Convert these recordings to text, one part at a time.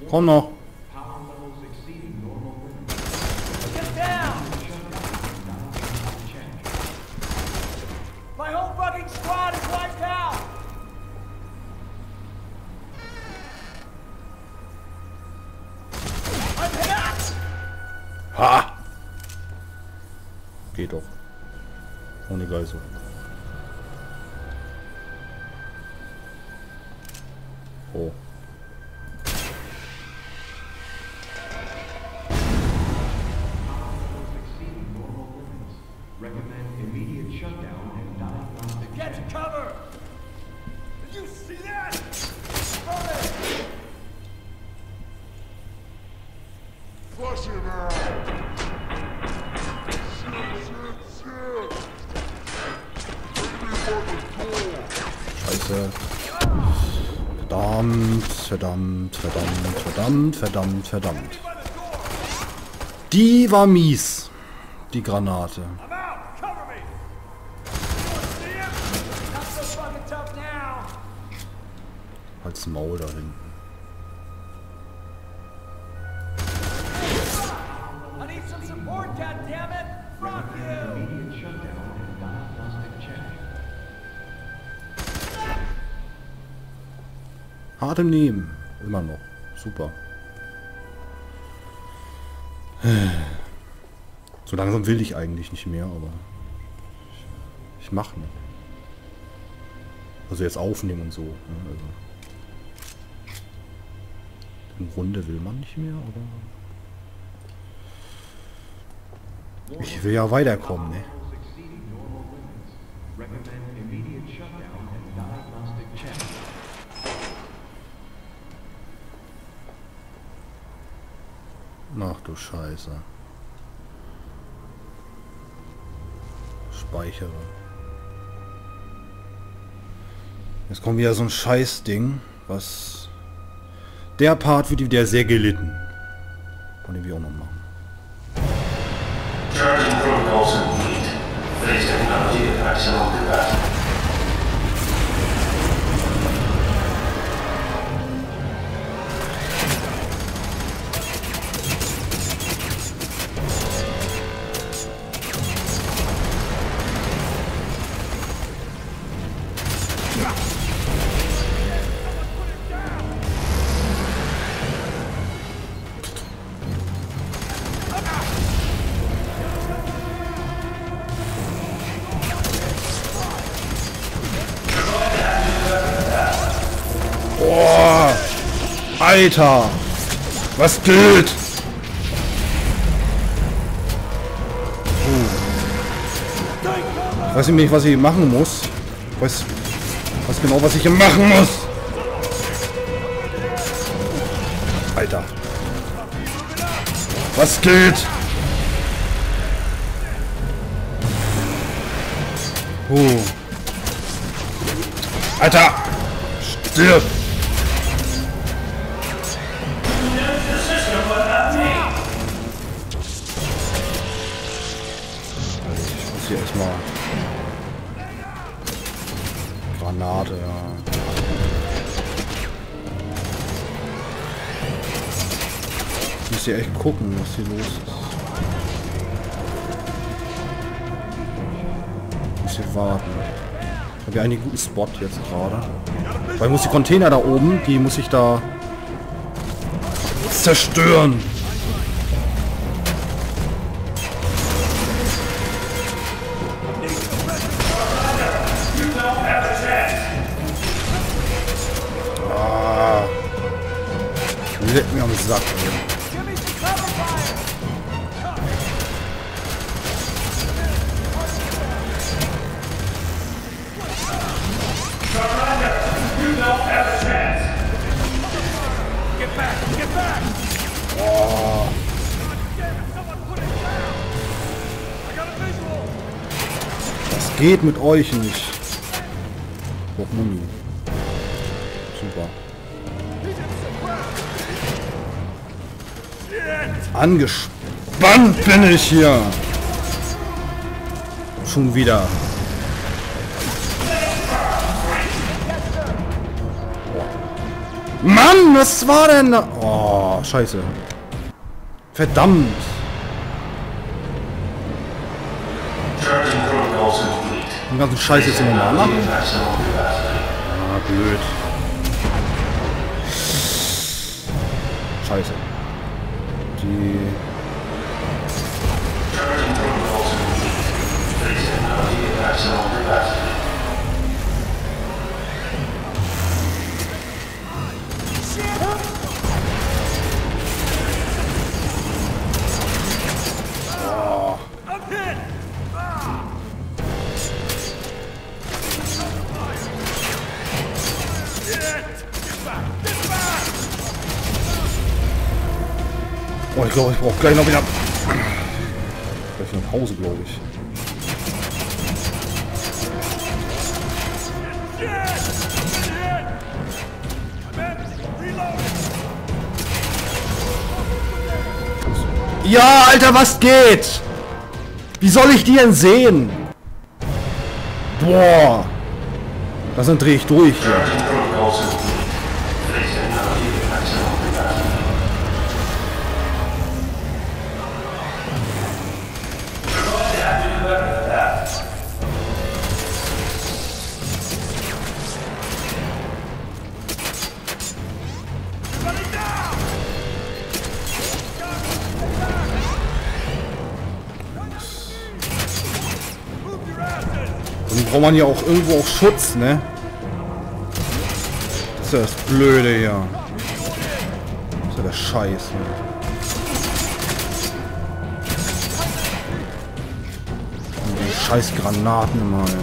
Komm noch. Ha! Geht doch. Ohne Geisel. Oh. Get cover! Did you see that? Flush him out! Scheiße. Verdammt, verdammt, verdammt, verdammt, verdammt, verdammt. Die war mies. Die Granate. Halt's Maul da hinten. Hart im Nehmen. Immer noch. Super. So langsam will ich eigentlich nicht mehr, aber ich mache nicht. Also jetzt aufnehmen und so. Also im Grunde will man nicht mehr, aber ich will ja weiterkommen, ne? Ach du Scheiße. Speichere. Jetzt kommt wieder so ein Scheißding, was... Der Part wird wieder sehr gelitten. Kann ich auch noch machen. Charging protocols complete. Phase technology at maximum capacity. Boah! Alter! Was geht? Ich weiß nicht, was ich machen muss. Ich weiß genau, was ich hier machen muss. Alter. Was geht? Alter! Stirb! Ich muss hier erstmal... Granate, ja. Ich muss hier echt gucken, was hier los ist. Ich muss hier warten. Ich habe ja einen guten Spot jetzt gerade. Weil ich muss die Container da oben, die muss ich da zerstören. Ah. Leck mir am Sack, ey. Oh. Das geht mit euch nicht. Doch, Mummi. Super. Angespannt bin ich hier. Schon wieder. Mann, was war denn da? Oh, scheiße. Verdammt. Charging protocols complete. Den ganzen Scheiß jetzt immer mal machen. Maximum capacity. Ah, blöd. Scheiße. Die... Charging protocols complete. Phase technology at maximum capacity. I'm hit! Oh, ich glaube, ich brauche gleich noch wieder... Gleich nach Hause, glaube ich. Ja, Alter, was geht? Wie soll ich die denn sehen? Boah. Das dann drehe ich durch hier. Charging protocols complete. Phase technology at maximum capacity. Dann braucht man ja auch irgendwo auch Schutz, ne? Das ist ja das Blöde hier. Das ist ja der Scheiß, ne? Und die scheiß Granaten immer, ey.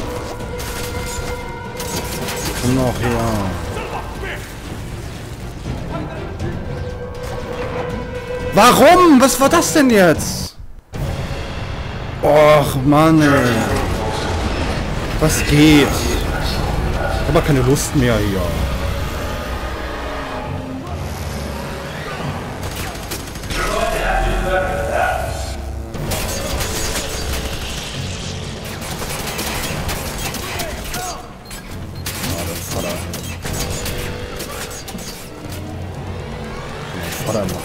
Komm noch her. Warum? Was war das denn jetzt? Och, Mann, ey. Was geht? Ich habe keine Lust mehr hier. Vater machen.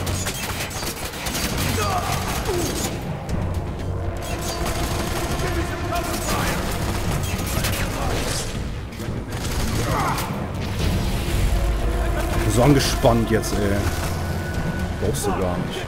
So angespannt jetzt, ey. Brauchst du gar nicht.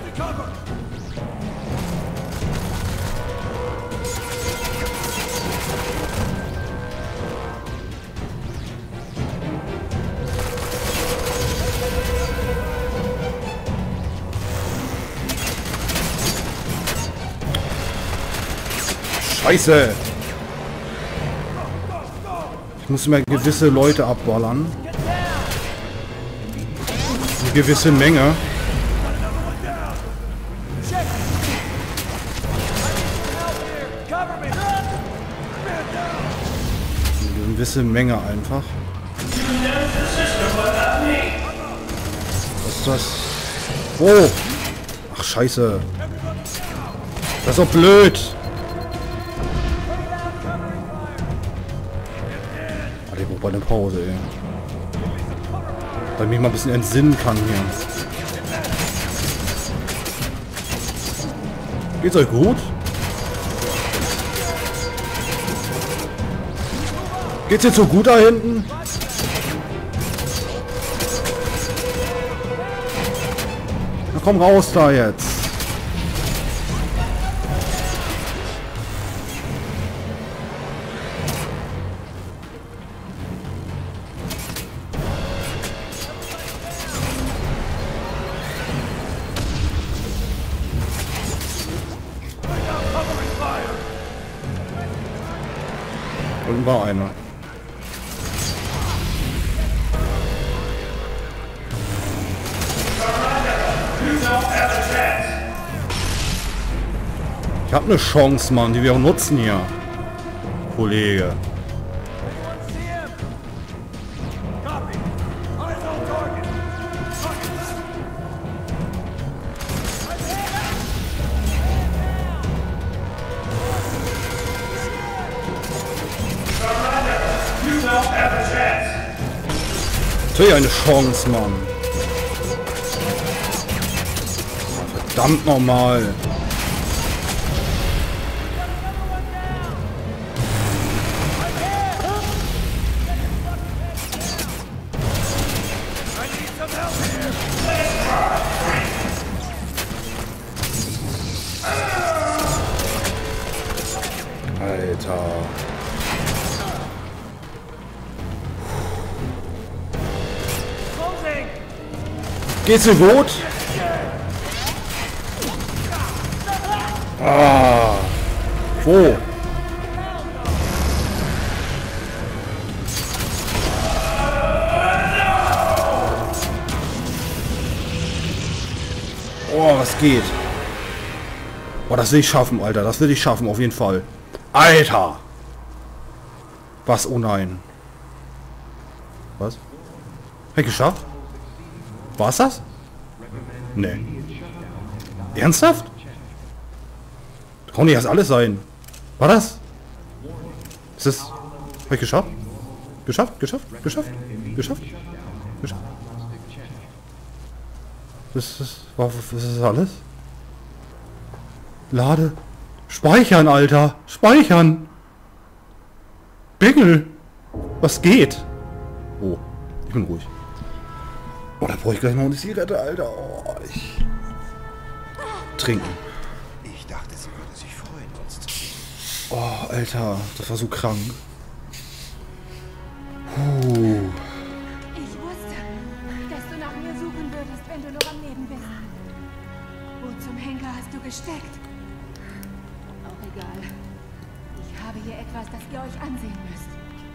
Scheiße! Ich muss mir gewisse Leute abballern. Eine gewisse Menge. Eine gewisse Menge einfach. Was ist das? Oh! Ach, scheiße. Das ist doch blöd. Alter, ich brauch bald eine Pause, ey. Weil ich mich mal ein bisschen entsinnen kann hier. Geht's euch gut? Geht's jetzt so gut da hinten? Na komm raus da jetzt. Unten war einer. Ich hab eine Chance, Mann, die wir auch nutzen hier. Kollege. Natürlich eine Chance, Mann. Verdammt nochmal. Alter. Geht's dir gut? Ah. Wo? Oh, was geht? Oh, das will ich schaffen, Alter. Das will ich schaffen, auf jeden Fall. Alter! Was? Oh nein. Was? Hab ich geschafft? War's das? Nee. Ernsthaft? Das kann nicht erst alles sein. War das? Ist das... Hab ich geschafft? Geschafft? Geschafft? Geschafft? Geschafft? Geschafft? Das ist alles? Lade. Speichern, Alter. Speichern. Bengel. Was geht? Oh, ich bin ruhig. Oh, da brauche ich gleich noch eine Zigarette, Alter. Oh, Trinken. Ich dachte, sie würde sich freuen, uns zu sehen. Oh, Alter. Das war so krank. Ich wusste, dass du nach mir suchen würdest, wenn du noch am Leben bist. Wo zum Henker hast du gesteckt? Auch egal. Ich habe hier etwas, das ihr euch ansehen müsst.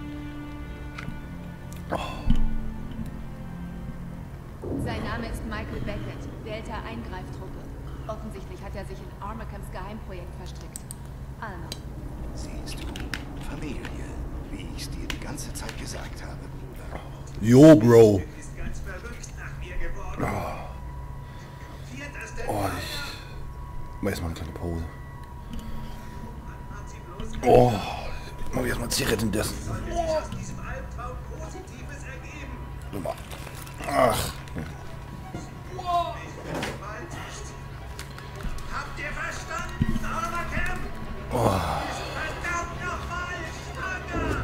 Sein Name ist Michael Beckett, Delta-Eingreiftruppe. Offensichtlich hat er sich in Armakams Geheimprojekt verstrickt. Alma. Siehst du, Familie, wie ich es dir die ganze Zeit gesagt habe. Jo, Bro. Ist ganz verrückt nach mir geworden. Viert das denn? Oh, ich mach erstmal eine kleine Pause. Hat sie bloß Oh, ich mach erstmal Zigarette indessen. sich aus diesem Albtraum Positives ergeben. Nummer. Ach. Habt ihr verstanden, Armakam? Verdammt nochmal, schwanger!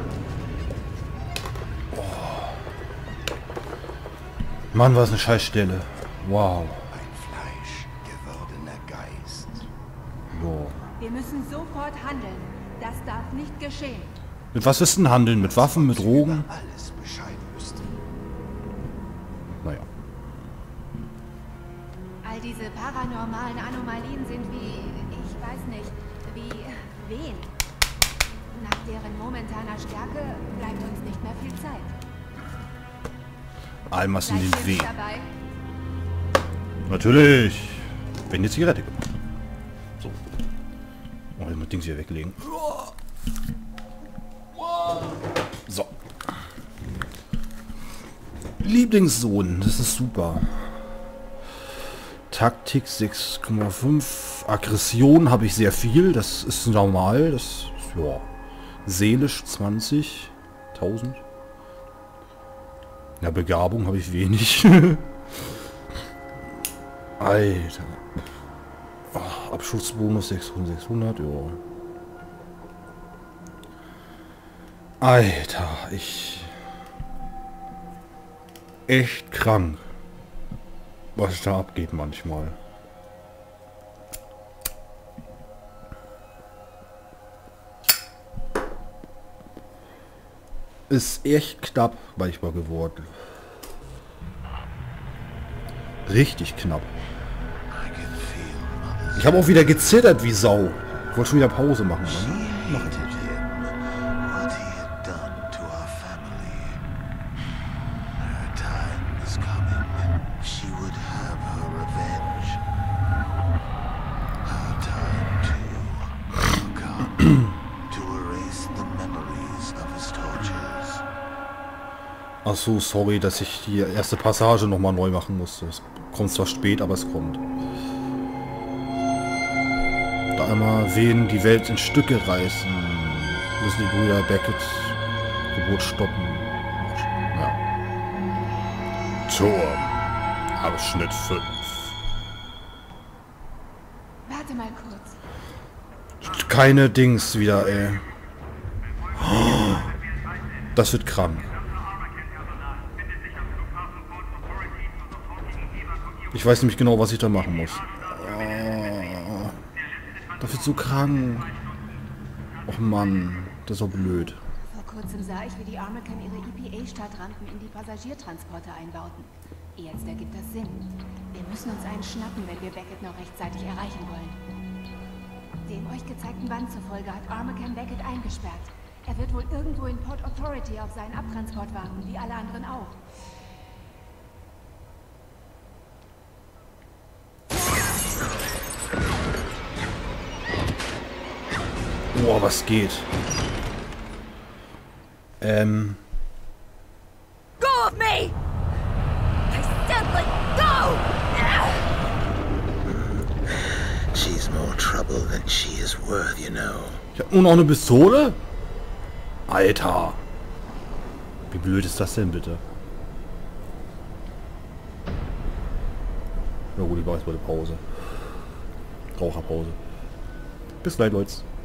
Mann, war es eine Scheißstelle. Wow. Ein Fleisch gewordener Geist. Jo. Wir müssen sofort handeln. Das darf nicht geschehen. Mit was ist denn handeln? Mit Waffen, mit Drogen? Alles Bescheid wüsste. Naja. All diese paranormalen Anomalien sind wie, ich weiß nicht, wie Wehen. Nach deren momentaner Stärke bleibt uns nicht mehr viel Zeit. Almas in Seid den ihr Weg. mit dabei? Natürlich. Wenn die Zigarette gibt. So. Oh, ich muss Dings hier weglegen. So. Lieblingssohn, das ist super. Taktik 6,5. Aggression habe ich sehr viel, das ist normal. Das ist, ja. Seelisch 20.000. Ja, Begabung habe ich wenig. Alter. Oh, Abschussbonus 600, ja. Alter, echt krank, was da abgeht manchmal. Ist echt knapp manchmal geworden. Richtig knapp. Ich habe auch wieder gezittert wie Sau. Ich wollte schon wieder Pause machen, aber ne? Mach ich nicht. What he had done to our family. Her time is coming. She would have her revenge. Her time to come to erase the memories of his tortures. Ach so, sorry, dass ich die erste Passage nochmal neu machen musste. Es kommt zwar spät, aber es kommt. Da einmal wen die Welt in Stücke reißen, müssen die Brüder Beckett Geburt stoppen. Ja. Turm. Abschnitt 5. Warte mal kurz. Keine Dings wieder, ey. Das wird krank. Ich weiß nämlich genau, was ich da machen muss. Oh, das wird so krank. Och Mann, das ist so blöd. Vor kurzem sah ich, wie die Armacam ihre EPA-Startrampen in die Passagiertransporter einbauten. Jetzt ergibt das Sinn. Wir müssen uns einen schnappen, wenn wir Beckett noch rechtzeitig erreichen wollen. Dem euch gezeigten Band zufolge hat Armacam Beckett eingesperrt. Er wird wohl irgendwo in Port Authority auf seinen Abtransport warten, wie alle anderen auch. Boah, was geht? Go of me! I said let go! She's more trouble than she is worth, you know. Ich hab nur noch eine Pistole? Alter. Wie blöd ist das denn bitte? Na gut, ich mache jetzt mal eine Pause. Raucherpause. Bis gleich, Leute.